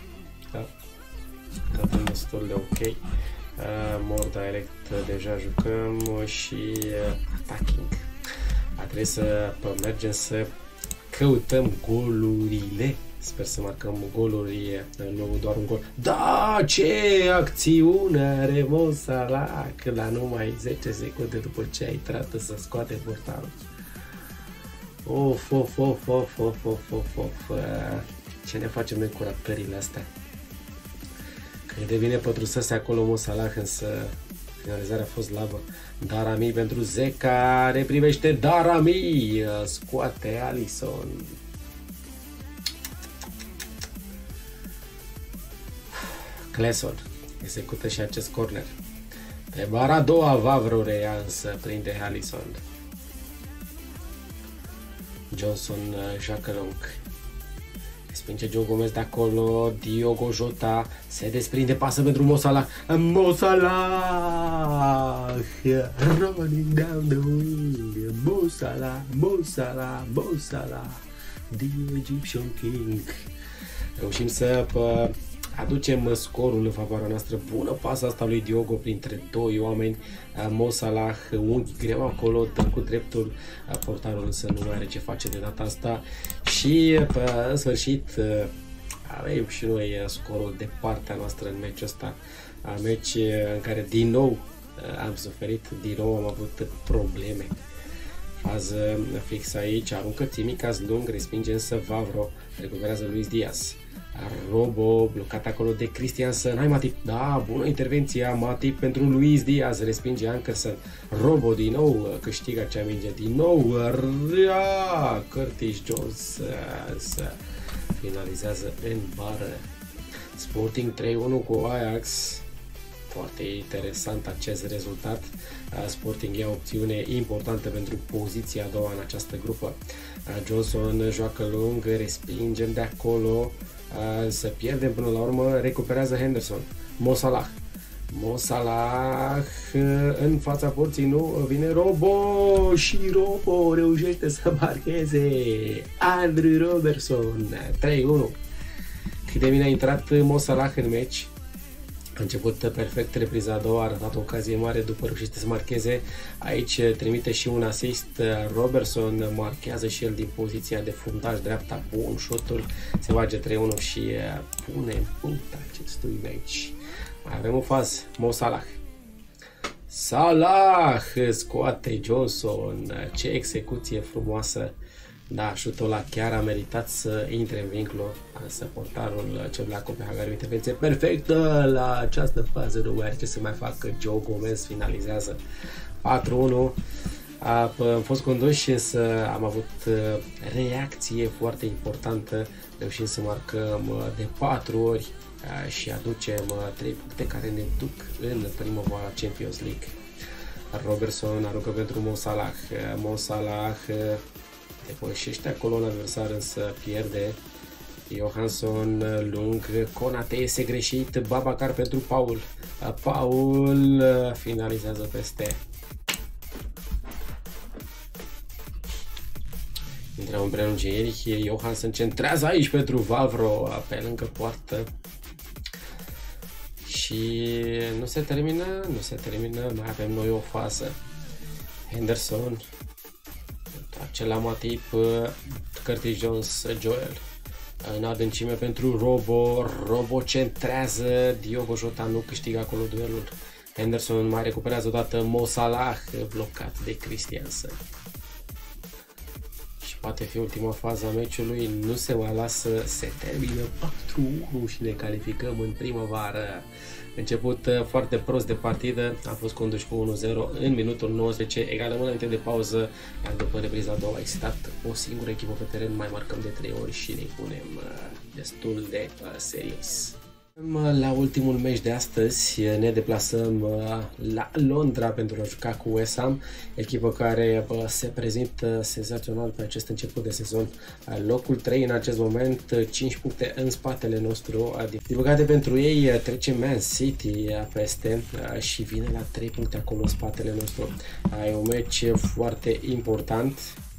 Dăm destul de ok. More direct deja jucăm și attacking. Trebuie să mergem să căutăm golurile. Sper să marcăm goluri, nu doar un gol. Da, ce acțiune are Mo Salah la numai 10 secunde după ce a intrat să scoate portarul. Of. Ce ne facem noi cu ratările astea? Că devine pătrusese acolo Mo Salah, însă finalizarea a fost slabă. Darami pentru Zeca, reprimește Darami, scoate Alisson. Cleson execută și acest corner. Pe bara a doua Vavro reia, însă prinde Alisson. Johnson joacă lung. Respinge Joe Gomez de acolo. Diogo Jota se desprinde, pasă pentru Mo Salah. Mo Salah running down the wing. Mo Salah, the Egyptian King. Reușim să aducem scorul în favoarea noastră. Bună pasa asta lui Diogo printre doi oameni. Mo Salah, unghi greu acolo, dă cu dreptul. Portarul însă nu mai are ce face de data asta. Și în sfârșit avem și noi scorul de partea noastră în meciul ăsta. Meci în care din nou am suferit, din nou am avut probleme. Fază fix aici, aruncă Tsimikas lung, respinge însă Vavro, recuperează Luis Diaz. Robo blocat acolo de Christiansen. Hai Matip, da, bună intervenție a Matip pentru Luis Diaz, respinge Ankersen. Robo din nou câștigă acea minge, din nou Curtis Jones să finalizează în bară. Sporting 3-1 cu Ajax. Foarte interesant acest rezultat. Sporting ia opțiune importantă pentru poziția a doua în această grupă. Johnson joacă lung, respingem de acolo. Să pierdem până la urmă, recuperează Henderson. Mo Salah în fața porții, nu vine Robo și Robo reușește să marcheze. Andrew Robertson 3-1. Cât de bine a intrat Mo Salah în meci. A început perfect repriza a doua, a arătat o ocazie mare după reușește să marcheze. Aici trimite și un asist. Robertson marchează și el din poziția de fundaj dreapta. Bun șutul, se bage 3-1 și pune în punct acestui meci. Mai avem o fază. Mo Salah scoate Johnson. Ce execuție frumoasă. Da, șutul ăla chiar a meritat să intre în vincul, însă portarul cel de la Copenhagen are o intervenție perfectă la această fază, nu mai are ce să mai facă. Joe Gomez finalizează 4-1. Am fost conduși, însă am avut reacție foarte importantă, reușim să marcăm de 4 ori și aducem 3 puncte care ne duc în primăvara Champions League. Robertson aruncă pentru Mo Salah depășește acolo un adversar, însă pierde. Johansson lung, Konate este greșit, Babacar pentru Paul. Paul finalizează peste. Intrăm în prelungiri, Johansson centrează aici pentru Vavro, pe lângă poartă. Și nu se termină, mai avem noi o fază. Henderson trage la Matip, Curtis Jones, Joel. în adâncime pentru Robo centrează, Diogo Jota nu câștigă acolo duelul. Henderson mai recuperează odată, Mo Salah blocat de Christensen. Și poate fi ultima fază a meciului, nu se mai lasă, se termină 4-1 și ne calificăm în primăvară. Început foarte prost de partidă, a fost conduși cu 1-0 în minutul 19, egalăm înainte de pauză, iar după repriza a doua a existat o singură echipă pe teren, mai marcăm de 3 ori și ne punem destul de serios. La ultimul meci de astăzi ne deplasăm la Londra pentru a juca cu West Ham, echipă care se prezintă senzațional pe acest început de sezon. Locul 3 în acest moment, 5 puncte în spatele nostru. Din păcate pentru ei trece Man City peste și vine la 3 puncte acolo în spatele nostru. E un meci foarte important.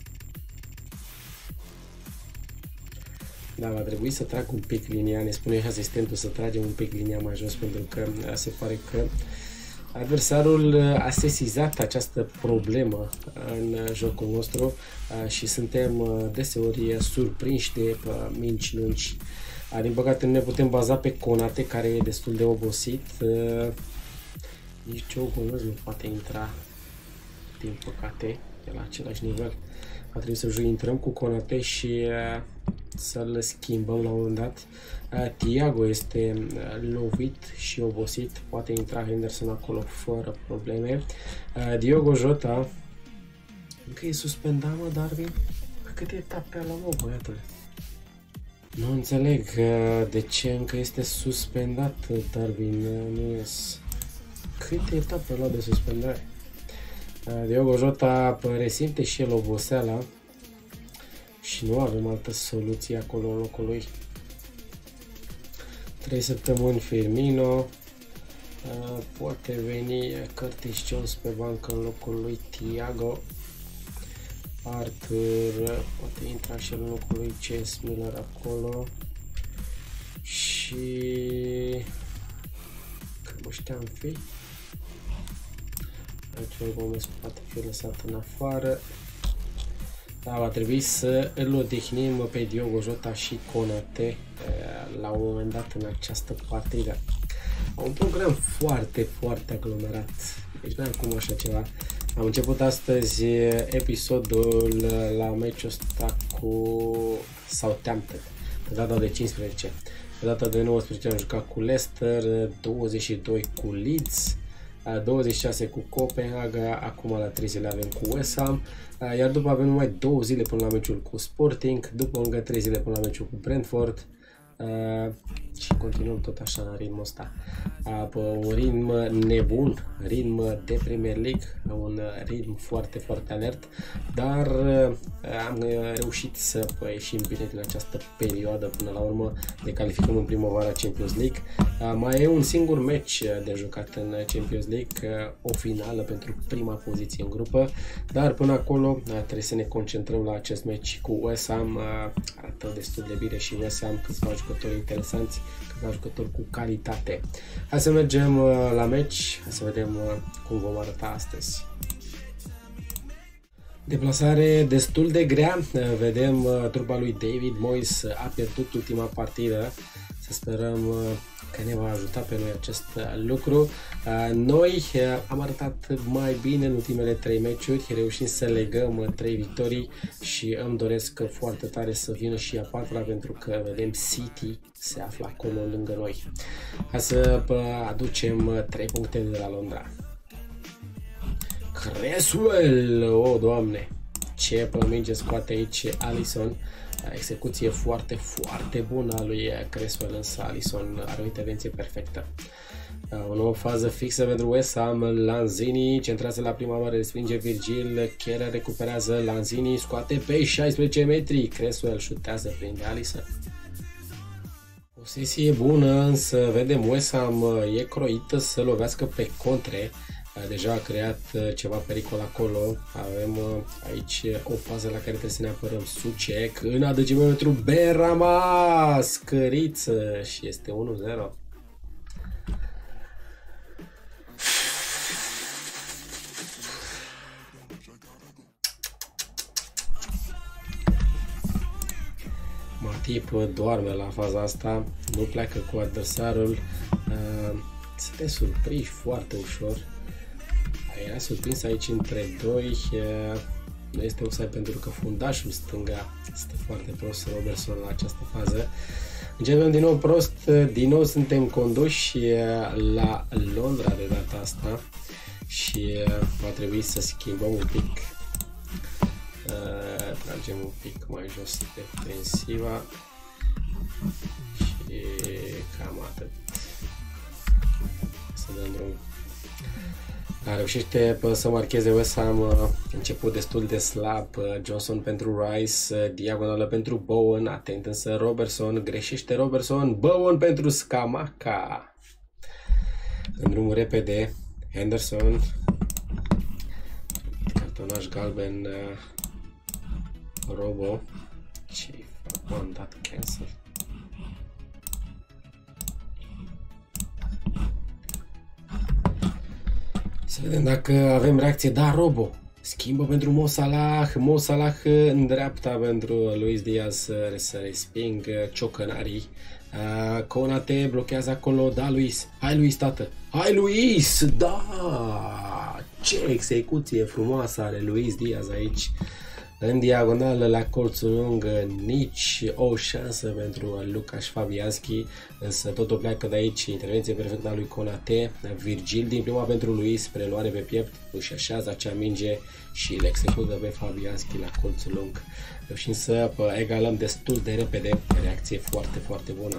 Da, va trebui să trag un pic linia, ne spune asistentul să tragem un pic linia mai jos, pentru că se pare că adversarul a sesizat această problemă în jocul nostru și suntem deseori surprinși de minci lungi. Din păcate nu ne putem baza pe Konate, care e destul de obosit. Nici Ogolăz nu poate intra, din păcate, de la același nivel. Va trebui să intrăm cu Konate și să-l schimbăm la un moment dat. Thiago este lovit și obosit, poate intra Henderson acolo fără probleme. Diogo Jota încă e suspendat, mă, Darwin? Câte etape la mă, băiatule? Nu înțeleg de ce încă este suspendat Darwin Núñez. Câte etape a luat de suspendare? Diogo Jota resimte și el oboseala și nu avem altă soluție acolo în locul lui. 3 săptămâni Firmino, poate veni Curtis Jones pe bancă în locul lui Thiago. Arthur poate intra și el în locul lui James Miller acolo. Și cam ăștia am fi. Aici Gomez poate fi lăsat în afară. Da, va trebui să îl odihnim pe Diogo Jota și Konate la un moment dat în această partidă. Un program foarte, foarte aglomerat. Deci n-am cum așa ceva. Am început astăzi episodul la meciul ăsta cu Southampton, pe data de 15. Pe data de 19 am jucat cu Leicester, 22 cu Leeds, 26 cu Copenhaga, acum la 3 zile avem cu West Ham, iar după avem numai 2 zile până la meciul cu Sporting, după încă 3 zile până la meciul cu Brentford și continuăm tot așa în ritmul ăsta. Un ritm nebun, ritm de Premier League, un ritm foarte, foarte alert, dar am reușit să ieșim bine din această perioadă până la urmă, ne calificăm în primăvara Champions League. Mai e un singur meci de jucat în Champions League, o finală pentru prima poziție în grupă, dar până acolo trebuie să ne concentrăm la acest meci cu West Ham. Arată destul de bine și West Ham, câțiva jucători interesanți, câțiva jucători cu calitate. Hai să mergem la meci, hai să vedem cum vom arăta astăzi. Deplasare destul de grea, vedem trupa lui David Moyes a pierdut ultima partidă, să sperăm că ne va ajuta pe noi acest lucru. Noi am arătat mai bine în ultimele 3 meciuri, reușim să legăm 3 victorii și îmi doresc foarte tare să vină și a 4-a, pentru că vedem City se află acolo lângă noi. Hai să aducem 3 puncte de la Londra. Cresswell, o doamne, ce minge scoate aici Alisson. Execuție foarte, foarte bună a lui Cresswell, însă Alisson are o intervenție perfectă. O nouă fază fixă pentru West Ham, Lanzini centrează la prima mare, respinge Virgil, Kehrer recuperează, Lanzini scoate pe 16 metri, Cresswell șutează, prinde Alisson. Posesie bună, însă vedem West Ham e croită să lovească pe contre. Deja a creat ceva pericol acolo. Avem aici o fază la care trebuie să ne apărăm. Sucek în adâncime pentru Benrahma, scăriță și este 1-0. Matip doarme la faza asta, nu pleacă cu adversarul, suntem surprinși foarte ușor. Era surprins aici între doi, nu este offside pentru că fundașul stânga este foarte prost, Robertson, la această fază. Începem din nou prost, din nou suntem conduși la Londra de data asta și va trebui să schimbăm un pic. Tragem un pic mai jos defensiva și cam atât. Să dăm drum. Reușește să marcheze West Ham, început destul de slab, Johnson pentru Rice, diagonală pentru Bowen, atent însă Robertson, greșește Robertson, Bowen pentru Scamacca. În drumul repede, Henderson, cartonaș galben, Robo, ce-i fac, am dat cancel. Să vedem dacă avem reacție. Da, Robo schimbă pentru Mo Salah. Mo Salah în dreapta pentru Luis Diaz să resping ciocănarii. Konate blochează acolo. Da, Luis. Hai, Luis, tată. Hai, Luis! Da! Ce execuție frumoasă are Luis Diaz aici. În diagonală, la colțul lung, nici o șansă pentru Lucas Fabianski, însă totul pleacă de aici, intervenție perfectă a lui Konate, Virgil din prima pentru Luis, preluare pe piept, își așează acea minge și îl execută pe Fabianski la colțul lung. Reușim să egalăm destul de repede, reacție foarte, foarte bună.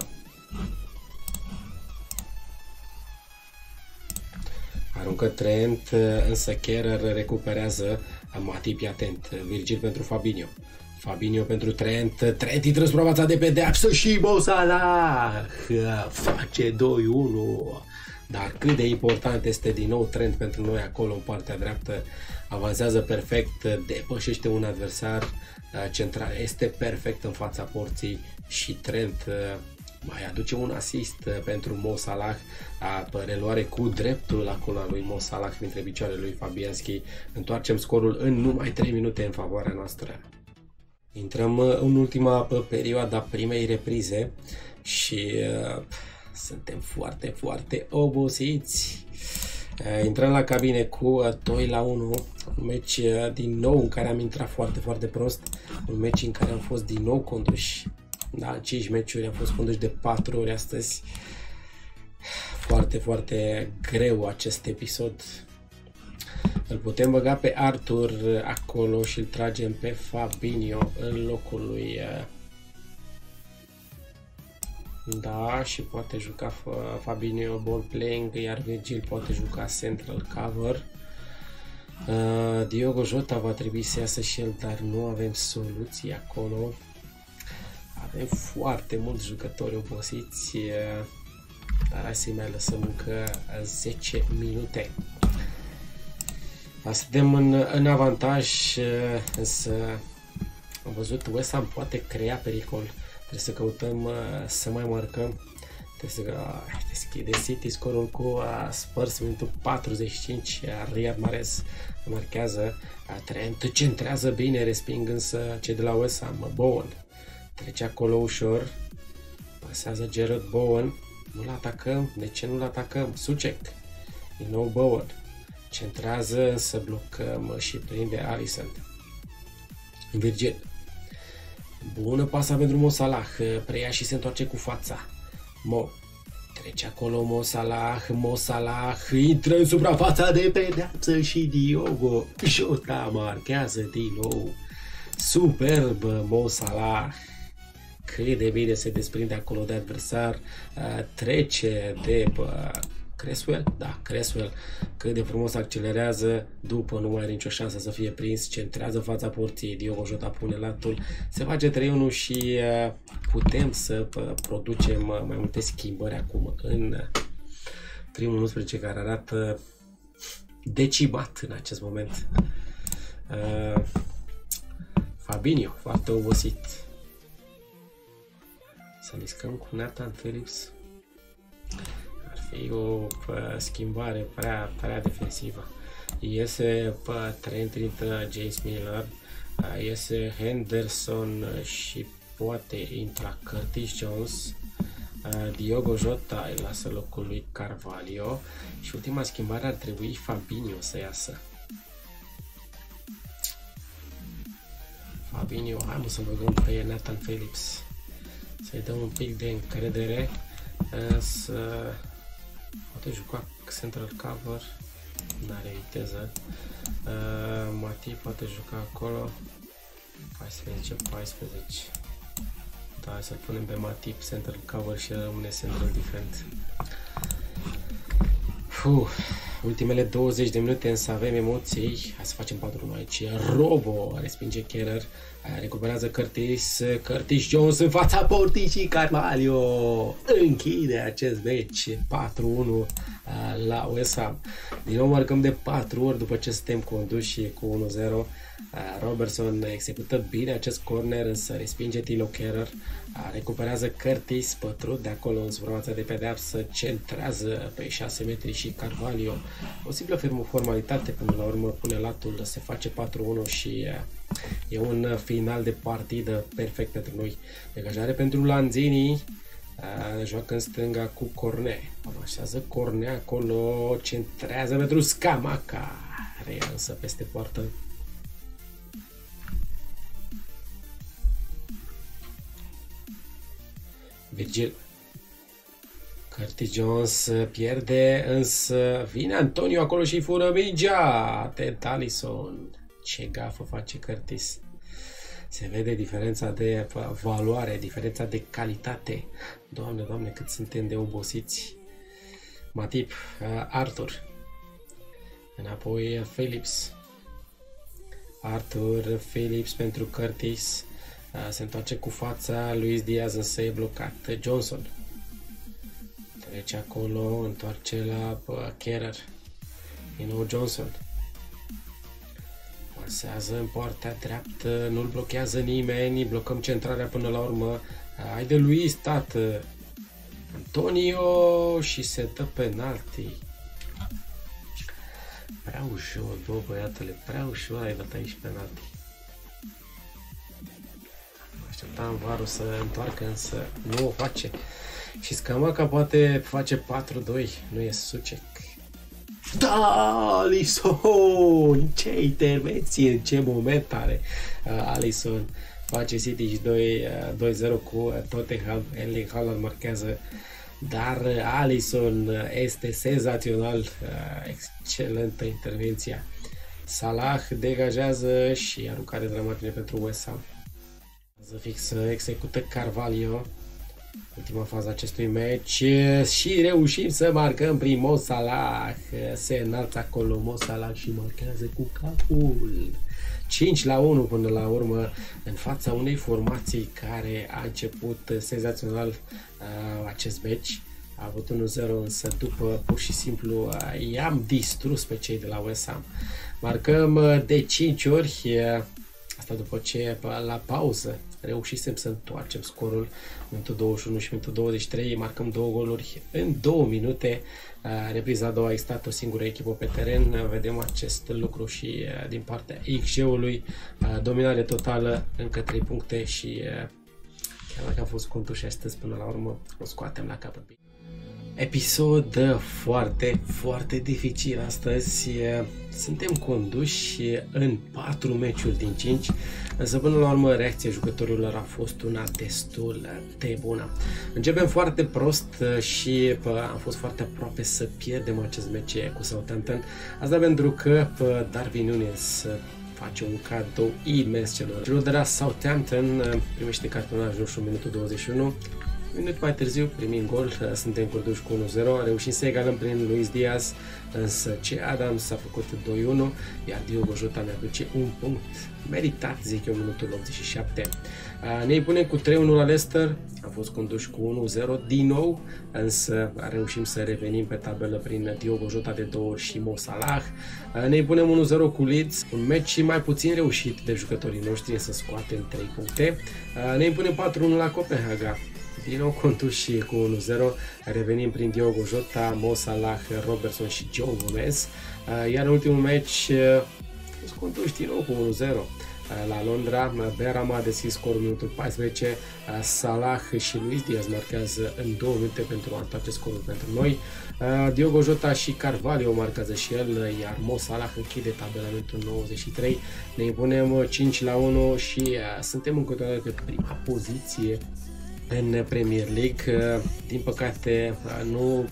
Aruncă Trent, însă Kerr recuperează. Matip e atent, Virgil pentru Fabinho, Fabinho pentru Trent, Trent intră suprafața de pedeapsă și Mo Salah face 2-1. Dar cât de important este din nou Trent pentru noi acolo în partea dreaptă, avansează perfect, depășește un adversar, centrarea este perfect în fața porții și Trent mai aduce un asist pentru Mo Salah, reluare cu dreptul acolo lui Mo Salah dintre picioarele lui Fabianski. Întoarcem scorul în numai 3 minute în favoarea noastră. Intrăm în ultima perioadă a primei reprize și suntem foarte, foarte obosiți. Intrăm la cabine cu 2-1, un meci din nou în care am intrat foarte, foarte prost, un meci în care am fost din nou conduși. Da, în 5 meciuri am fost conduși de 4 ori astăzi. Foarte, foarte greu acest episod. Îl putem băga pe Arthur acolo și îl tragem pe Fabinho în locul lui. Da, și poate juca Fabinho ball playing, iar Virgil poate juca central cover. Diogo Jota va trebui să iasă și el, dar nu avem soluții acolo. Avem foarte mulți jucători obosiți, dar hai să-i mai lăsăm încă 10 minute. Suntem în avantaj, înssă am văzut West Ham poate crea pericol. Trebuie să căutăm să mai marcăm. Trebuie să deschide City scorul cu Spurs, minutul 45, Riyad Mahrez marchează, Trent centrează bine, resping însă cei de la West Ham, Bowen. Trece acolo ușor, pasează Jarrod Bowen, nu-l atacăm, de ce nu-l atacăm? Soucek, din nou Bowen, centrează, însă blocăm și prinde Alisson. Virgil, bună pasa pentru Mo Salah, preia și se întoarce cu fața. Mo, trece acolo Mo Salah, intră în suprafața de pedeapsă și Diogo Jota marchează din nou. Superb Mo Salah. Cât de bine se desprinde acolo de adversar, trece de Cresswell, da, Cresswell, cât de frumos accelerează, după nu mai are nicio șansă să fie prins, centrează fața porții, Diogo Jota pune latul, se face 3-1 și putem să producem mai multe schimbări acum în primul 11 care arată decimat în acest moment. Fabinho, foarte obosit. Să riscăm cu Nathan Phillips. Ar fi o schimbare prea defensivă. Iese Trent, intră James Miller, iese Henderson și poate intra Curtis Jones, Diogo Jota îi lasă locul lui Carvalho și ultima schimbare ar trebui Fabinho să iasă. Fabinho, hai mă să băgăm pe Nathan Phillips, să-i dăm un pic de încredere, să poate juca central cover, n-are viteză, Matip poate juca acolo, 14. Da, să punem pe Matip central cover și rămâne central defend. Ultimele 20 de minute însă avem emoții. Hai să facem 4-1 aici. Robo respinge Keller, recuperează Curtis Jones în fața porții și Carvalho închide acest meci 4-1 la West Ham. Din nou marcăm de 4 ori după ce suntem conduși cu 1-0. Robertson execută bine acest corner, însă respinge Tilo Keller, recuperează Curtis, pătrund de acolo în suprafața de pedeapsă, centrează pe 6 metri și Carvalho. O simplă formalitate, până la urmă pune latul, se face 4-1 și e un final de partidă perfect pentru noi. Degajare pentru Lanzini, joacă în stânga cu Cornet, amașează Cornet acolo, centrează pentru Scamacca, rea însă peste poartă. Virgil, Curtis Jones pierde, însă vine Antonio acolo și fură mingea. Atent Alisson, ce gafă face Curtis. Se vede diferența de valoare, diferența de calitate. Doamne, doamne, cât suntem de obosiți. Matip, Arthur, înapoi Phillips. Arthur, Phillips pentru Curtis. Se întoarce cu fața, Luis Diaz însă e blocat. Johnson trece acolo, întoarce la Keller, din nou Johnson pasează în partea dreaptă, nu-l blochează nimeni, blocăm centrarea până la urmă. Haide Luis, tată, Antonio, și se dă penalti. Prea ușor, bă, băiatele, prea ușor ai dat aici penalti. Așteptam varul să întoarcă, însă nu o face. Și Scamacca poate face 4-2, nu e Sucek. Da, Alisson! Ce intervenție, în ce moment are Alisson. Face City și 2-0 cu Tottenham. Erling Haaland marchează, dar Alisson este senzațional, excelentă intervenția. Salah degajează și aruncare dramatică pentru West Ham. Fix execută Carvalho, ultima fază acestui meci, și reușim să marcăm prin Mo Salah. Se înalță acolo Mo Salah și marchează cu capul. 5-1 până la urmă, în fața unei formații care a început senzațional acest meci. A avut 1-0, însă după pur și simplu i-am distrus pe cei de la West Ham. Marcăm de 5 ori, asta după ce la pauză reușisem să întoarcem scorul. Minutul 21 și minutul 23, marcăm 2 goluri în 2 minute. Repriza a doua a existat o singură echipă pe teren. Vedem acest lucru și din partea XG-ului. Dominare totală, încă 3 puncte și chiar dacă am fost contuși astăzi, până la urmă o scoatem la capăt. Episod foarte, foarte dificil astăzi. Suntem conduși în 4 meciuri din 5, însă până la urmă reacția jucătorilor a fost una destul de bună. Începem foarte prost și am fost foarte aproape să pierdem acest meci cu Southampton. Asta pentru că Darwin Núñez face un cadou imens celor de la Southampton, primește cartonaj roșu în minutul 21. Minut mai târziu primim gol, suntem conduși cu 1-0, reușim să egalăm prin Luis Diaz, însă ce Adams a făcut 2-1, iar Diogo Jota ne aduce un punct meritat, zic eu, minutul 87. Ne punem cu 3-1 la Leicester, am fost conduși cu 1-0 din nou, însă reușim să revenim pe tabelă prin Diogo Jota de 2 ori și Mo Salah. Ne punem 1-0 cu Leeds, un meci mai puțin reușit de jucătorii noștri, să scoatem 3 puncte. Ne punem 4-1 la Copenhaga. Din nou contuși cu 1-0, revenim prin Diogo Jota, Mo Salah, Robertson și Joe Gomez, iar în ultimul meci contuși din nou cu 1-0. la Londra. Bergkamp a deschis scorul minutul 14, Salah și Luis Diaz marchează în 2 minute pentru a întoarce scorul pentru noi. Diogo Jota și Carvalho marchează și el, iar Mo Salah închide tabela în minutul 93. Ne impunem 5-1 și suntem în continuare pe prima poziție în Premier League. Din păcate nu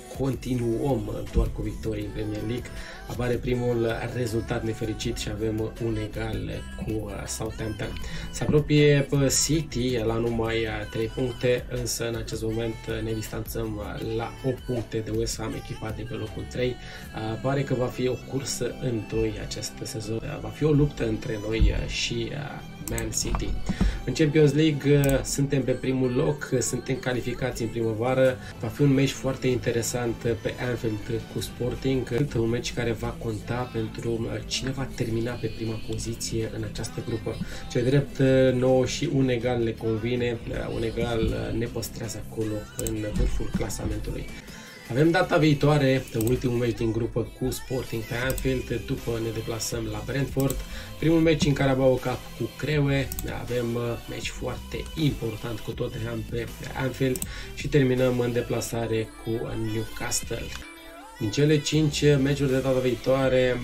continuăm doar cu victorii în Premier League. Apare primul rezultat nefericit și avem un egal cu Southampton. Se apropie City la numai 3 puncte, însă în acest moment ne distanțăm la 8 puncte de West Ham, echipa de pe locul 3. Pare că va fi o cursă în 2 acest sezon. Va fi o luptă între noi și Man City. În Champions League suntem pe primul loc, suntem calificați în primăvară. Va fi un meci foarte interesant pe Anfield cu Sporting, un meci care va conta pentru cine va termina pe prima poziție în această grupă. Ce drept nouă și un egal ne convine, un egal ne păstrează acolo în vârful clasamentului. Avem data viitoare, ultimul meci din grupă cu Sporting pe Anfield, după ne deplasăm la Brentford. Primul meci în Carabao Cup cu Crewe, avem meci foarte important cu Tottenham pe Anfield și terminăm în deplasare cu Newcastle. Din cele 5 meciuri de data viitoare,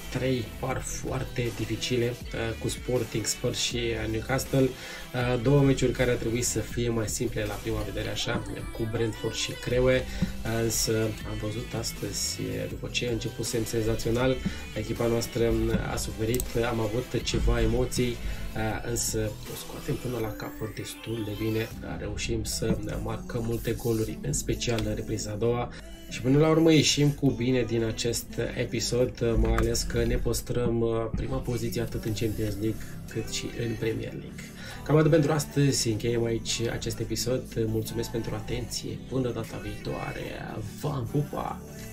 3 par foarte dificile cu Sporting, Spurs și Newcastle. 2 meciuri care ar trebui să fie mai simple la prima vedere așa, cu Brentford și Crewe, însă am văzut astăzi, după ce începusem senzațional, echipa noastră a suferit, am avut ceva emoții, însă o scoatem până la capăt destul de bine, reușim să marcăm multe goluri, în special în repriza a doua. Și până la urmă ieșim cu bine din acest episod, mai ales că ne păstrăm prima poziție atât în Champions League cât și în Premier League. Cam atât pentru astăzi, încheiem aici acest episod. Mulțumesc pentru atenție, până data viitoare, v-am pupat!